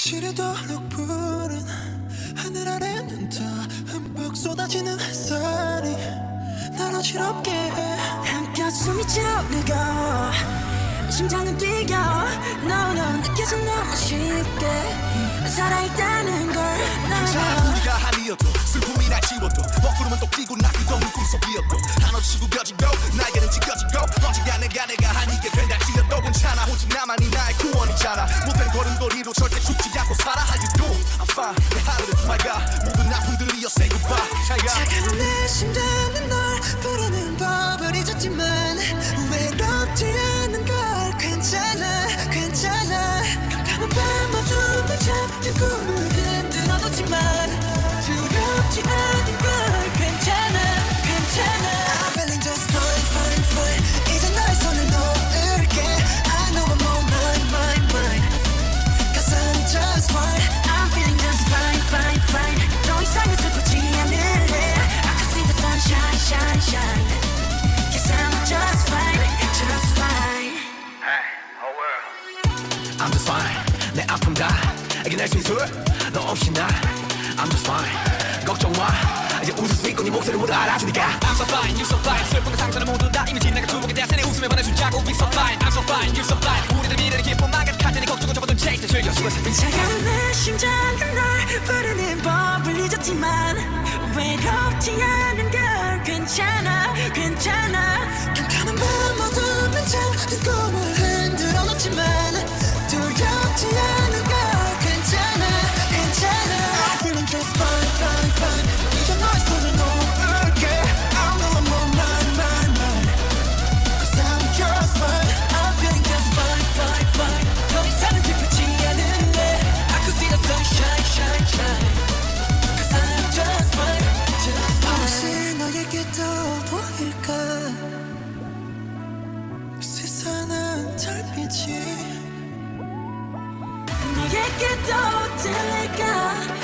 시리도록 푸른 하늘 아래는 더 흠뻑 쏟아지는 햇살이 날 어지럽게 해. 한껏 숨이 차오르고 심장은 뛰어. No no 느껴져 너무 쉽게 살아있다는 걸. 우리가 아니어도 슬픔이나 지워도 먹구름은 또 끼고 나 끝없는 꿈속이었고 한없이 구겨지고 날개는 찢겨지고 언젠가 내가 아니게 된다지어도 괜찮아. 오직 나만이 나의 구원이잖아. 못된 걸음걸이로 절대 죽지 않고 살아. How you doing? I'm fine. 내 하늘은 맑아. 모든 아픔들이여 say goodbye. 차가운 내 심장은 널 부르는 법을 잊었지만 외롭지 않은 걸. 괜찮아 괜찮아. 깜깜한 밤 어둠을 잠든 꿈을 흔들어놓지만 두렵지 않은 걸. 괜찮아 괜찮아. I'm feeling just fine fine fine. 이제 나의 손을 놓을게. I know I'm on mine Cause I'm just fine. I'm feeling just fine fine fine. 더 이상은 슬프지 않을래. I can see the sunshine shine shine. Cause I'm just fine just fine. Hey, whole world. I'm just fine. 내 아픔 다 이겨낼 수 있어. 너 없이 나 I'm just fine. 걱정 마. 이제 웃을 수 있고 네 목소리 모두 알아주니까. I'm so fine, you so fine. 슬픔과 상처는 모두 다 이미 지나가 두목에 대해 내 웃음에 반해 주자고. We so fine, I'm so fine, you so fine. 우리들 미래를 기쁨만 가득할 테니 걱정은 접어둔 채 이제 즐겨 수고했어. 차가운 내 심장은 널 부르는 법을 잊었지만 외롭지 않은 걸. 괜찮아 괜찮아. 깜깜한 밤 어둠에 잠든 꿈을 흔들어놓지만 두렵지 않은 걸. 괜찮아 괜찮아. I'm feeling just fine fine fine. 이제 너의 손을 놓을게. I know I'm on mine Cause I'm just fine. I'm feeling just fine fine fine. 더 이상은 슬프지 않을래. I could see the sunshine shine shine. Cause I'm just fine just fine. 혹시 너에게도 보일까 세상은 달빛이. 너에게도 들릴까.